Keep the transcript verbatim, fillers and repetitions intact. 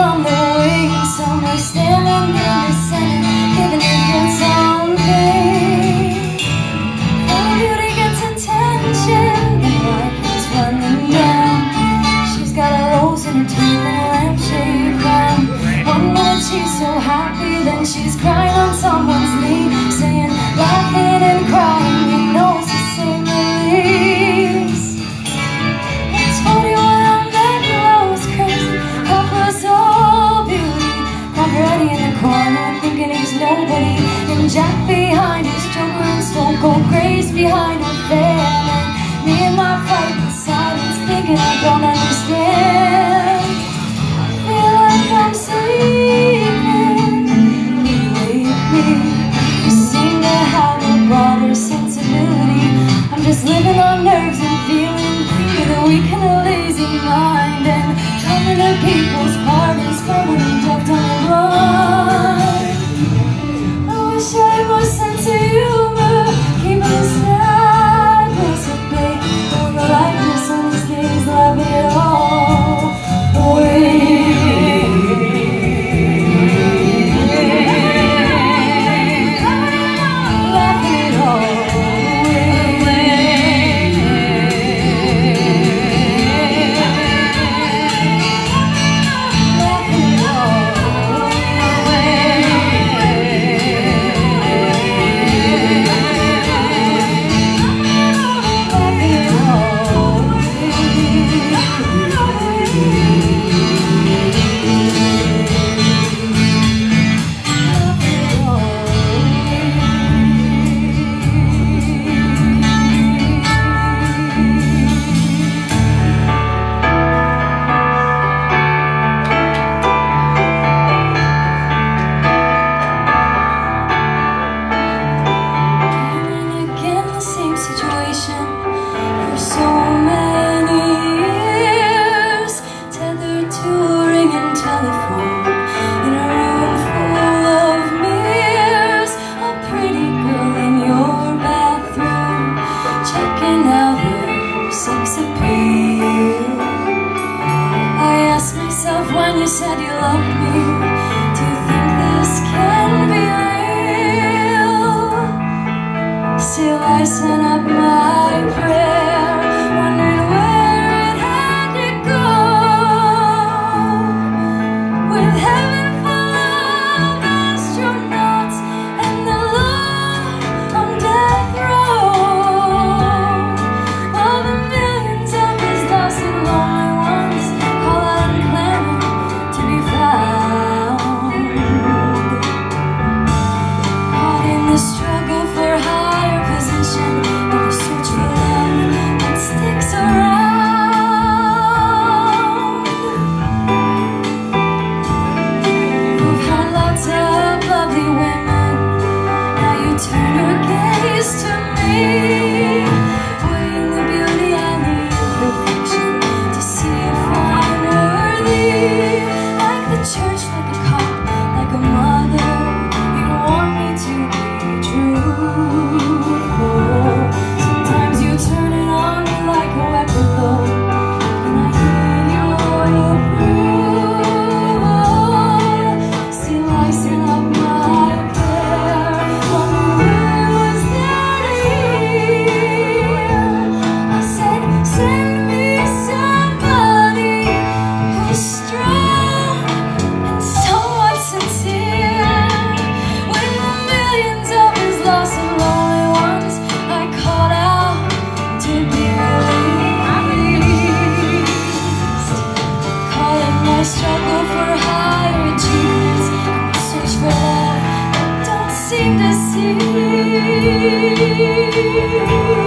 on the wings, some are standing in the center, giving it good something. Oh, beauty gets attention, the light is running down. She's got a rose in her teeth and a lampshade crown. One minute she's so happy, then she's crying on someone's knee, saying, laughing and crying, you know it's the same release. I told you when I met you I was crazy, love was all beauty. I'm ready in the corner, thinking he's nobody, and Jack behind his Joker and Stone Cold Grace behind her family. Me and my fight in silence, thinking I don't understand. I feel like I'm sleeping, you wake me. You seem to have a broader sensibility. I'm just living on nerves and feeling, with a weak and a lazy mind, and coming to people's parties, coming and left on the run. I wish I had more sense of humor, keeping a sadness at bay, all the lightness on these days, laugh it all away. When you said you loved me, do you think this can be real? Still I sent up my prayer, wondering where it had to go. With heaven full of astronauts and the Lord on death row, all the millions of his lost and lonely ones call out and clamor to be found. Caught in the struggle for higher position, in the search for love that sticks around. You've had lots of lovely women, now you turn your gaze to me, weighing the beauty and the imperfection to see if I'm worthy. Like the church, like a cop, like a mother, you want me to be truthful. Sometimes you turn it on me like a weapon though, and I hear your approval. Still I send up my prayer, wondering where was that here? I said, send me somebody who's strong and somewhat sincere. When the millions of his lost and lonely ones I called out to be released. Call it my struggle for higher achievements, my search for love I don't seem to see.